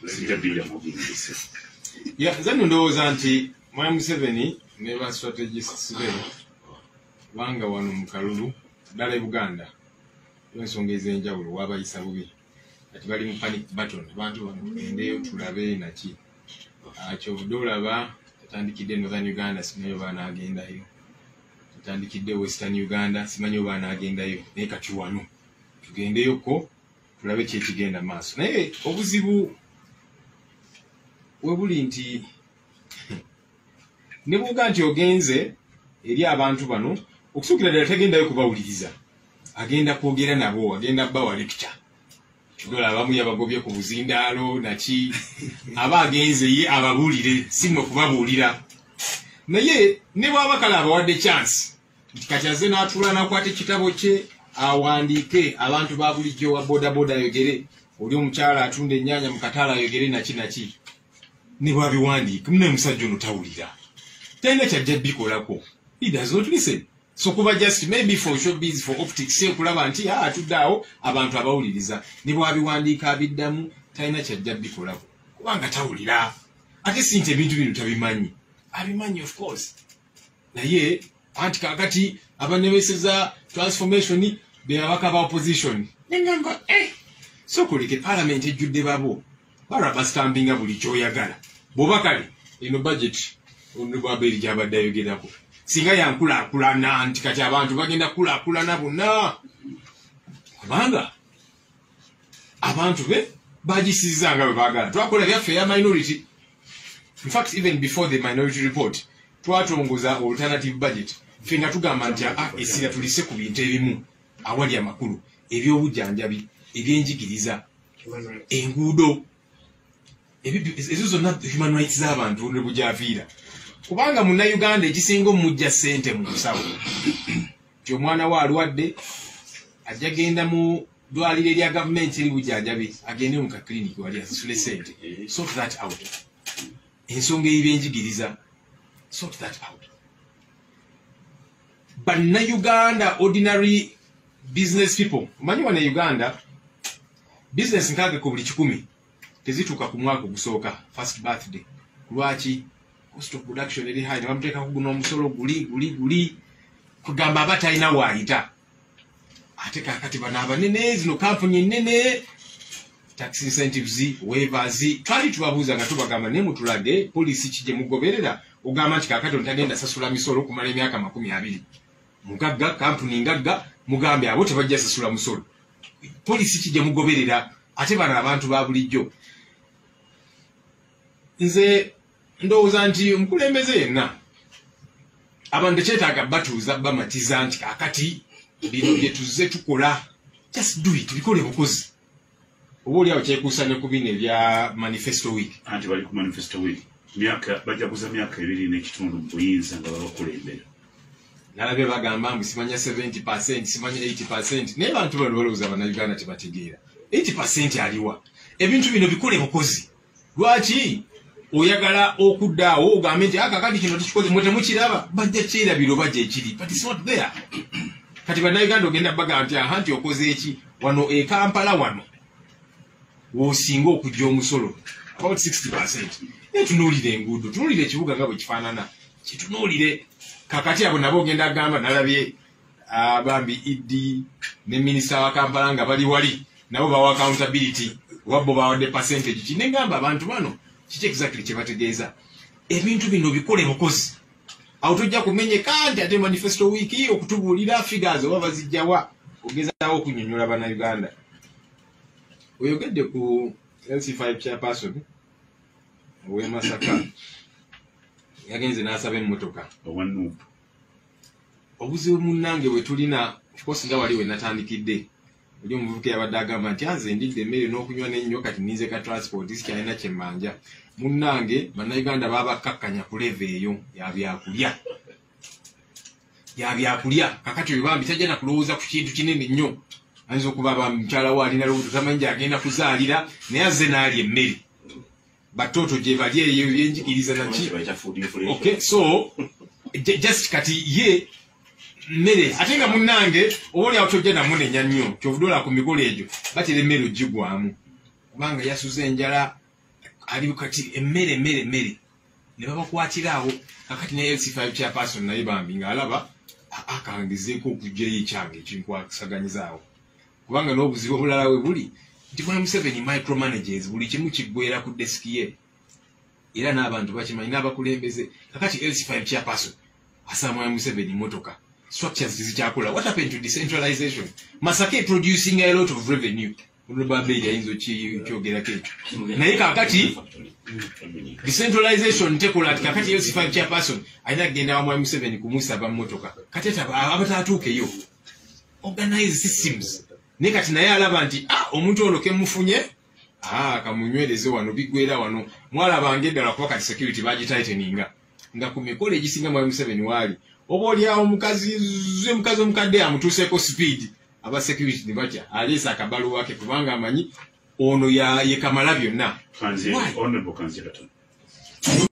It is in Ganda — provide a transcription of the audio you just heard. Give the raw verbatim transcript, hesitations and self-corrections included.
sijja bila mubingise ya zanu ndowooza nti Mwami Museveni ne ba strategists be wanga wano mu kalulu ddala e Buganda ensonga ez'enjawulo wabayisa bubi ati bali mu panic button abantu bangendeyo tulabe naki akyo dolaba tatandikidde Northern Uganda simanyi oba anaagendayo tatandikidde Western Uganda simanyi oba anaagendayo naye kati wano tugendeyoko tulabe kyekigenda maaso naye obuzibu webuli nti ne bw'oga nti ogenze eri abantu bano okusukira ddala tagendayo kubawuliriza agenda kwogera nabo agenda bawa lecture dola abamu yabagobye ku buzindaalo naki aba agenze ye ababuulire si mwe kubabuulira naye ne bw'aba kale abawadde chance nti kati azze n'atuula n'akwata ekitabo kye awandiike abantu ba bulijjo wa boda boda ayogere oli omukyala atunda ennyaanya mu kataala ayogere naki naki ne bwabiwandiika munaye musajja ono tawulira talina kyajja bikolako. He does not listen. So kuba just maybe for showbiz for optics se kulaba nti ah tuddawo abantu abawuliriza ne bwabiwandiika abiddamu talina kyajja bikolako kubanga tawulira ate sinte ebintu bino tabimanyi abimanyi of course naye anti kakati abanebeseza transformation be abaka ba opposition nengamba eh so kulike parliament ejjudde babo baraba stampinga buli kyoyagala bobakale eno budget ono babiri jabadde ayogerako singa yankulakulana nti kati abantu bagenda kulakulana bonna kubanga abantu be bagisizanga bwe baagala twakola byaffe ya minority. In fact even before the minority report twatongoza alternative budget ffe nga tugamba nti essira tulise ku bintu ebimu awali amakulu ebyobujjanjabi ebyenjigiriza enguudo ezo zonna human rights z'abantu ne bujaviira kubanga muna Uganda ekisinga omujja ssente mu nsawo ti omwana wa alwadde ajja genda mu ddwaliro erya gavumenti eri bujjanjabi agende mu kakliniki wali asasule ssente sort that out. Ensonga y'ebyenjigiriza sort that out. Banna Uganda ordinary business people manyi wana Uganda business nkaaga ku buli kikumi tezituuka ku mwaka ogusooka first birthday lwaki cost of production eri high nebamuteeka kuguna omusolo guli guli guli kugamba aba talina waayita ate kakati bano abanene zino kampuni ennene tax incentives waivers twali tubabuuza nga tubagamba naye mutulage poliisi ki gye mugoberera ogamba nti kakati ontagenda sasula misolo okumala emyaka makumi abiri mugagga kampuni ngagga mugambe abo tebajja sasula musolo poliisi ki gye mugoberera ate bano abantu ba bulijjo. Nze ndowooza nti omukulembeze yenna abantu tekyetaaga batuuza bamatiza nti kakati bino bye tuzze tukola just do it bikole bukozi oba oli awo kyekuusanya ku bino ebya manifesto week anti bali ku manifesto week myaka bajja kuza myaka ebiri n'ekitundu mu buyinza nga babakulembera nalabye bagamba mbu simanya seventy percent simanya eighty percent naye bantu bano balowooza abannayuganda tebategeera eighty percent aliwa ebintu bino bikole bukozi lwaki oyagala okuddaawo ogambe nti akakati kino tukikoze mwe temukiraba bajja kyerabiro bajja ekiri but it's not there. Kati bannayuganda ogenda baga nti aha nti okoze eki wano e Kampala wano w'osinga okujja omusolo about sixty percent. Naye tunuulire enguudo tunuulire ekibuga nga bwe kifaanana kitunuulire kakati abo nabo ogenda agamba nalabye abambi Idi ne minisita wa Kampala nga bali wali nabo bawa accountability wabbo bawadde percentage ki negamba abantu bano kiki exactly kye bategeeza ebintu bino bikole bukozi awo tojja kumenyeka nti ate manifesto week okutubuulira figures oba bazijjawa ogezaawo okunyonyola bannayuganda. Oyogedde ku L C five chairperson ow'e Masaka yagenze n'asaba emmotoka owanuupu obuzibu munnange bwe tulina kikosi nga wali we natandikidde oli omuvubuka yabadde agamba nti anze ndidde emmere n'okunywa n'ennyo kati ninze ka transport sikyalina kye mmanja munnange bannayuganda babakkakkanya ku leva eyo yabyakulya yabyakulya kakati we bambi tajja nakulowooza ku kintu kinene nnyo ayinza okuba bamukyala we alina lubuto tamanyi gyagenda kuzaalira naye azze n'alya emmere batoto gye bali eyo ebyenjigiriza naki okay so just kati ye mmere ate nga munnange oba oli awo tojja namunenya nnyo kyovudola ku mikolo egyo batera emmere ogigwamu kubanga yasuze enjala ali kati emmere emmere emmere ne babakwatirawo kakati ne L C five chairperson naye bambi ng'alaba akangizeeko okugyayo ekyange ekinkwakusaganyizaawo kubanga n'obuzibu obulala we buli nti Mwami Museveni micromanagers buli kimu kiggwera ku desiki ye era n'abantu bakimanyi n'abakulembeze kakati L C five chairperson asa Mwami Museveni motoka structures zikyakola. What happened to decentralization? Masake producing a lot of revenue. Ulubabeli ayinzo kyogera kecho. Naye kakati decentralization tekola kakati L C five chairperson ayina genda wa Mwami Museveni kumusaba motoka. Kati abatatuuke yo. Organize systems. Ne kati naye alaba nti ah omuntu ono kemufunye ah kamunywereze wano bigwera wano mwala bange ddala kuba kati security bagitighteninga nga ku mikolo egisinga Mwami Museveni wali oboli awo mukazi ze mukazi omukadde amutuseeko speed aba security ne batya alisa akabalu wake kubanga amanyi ono ya ye kamala byonna kanze honorable kanze katono